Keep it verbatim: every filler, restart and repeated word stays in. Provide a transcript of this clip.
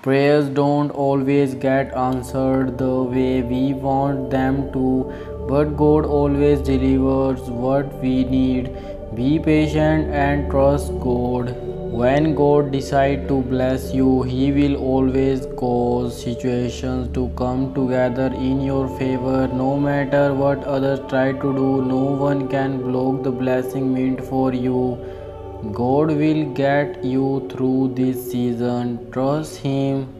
Prayers don't always get answered the way we want them to, but God always delivers what we need. Be patient and trust God. When God decides to bless you, He will always cause situations to come together in your favor. No matter what others try to do, no one can block the blessing meant for you. God will get you through this season. Trust Him.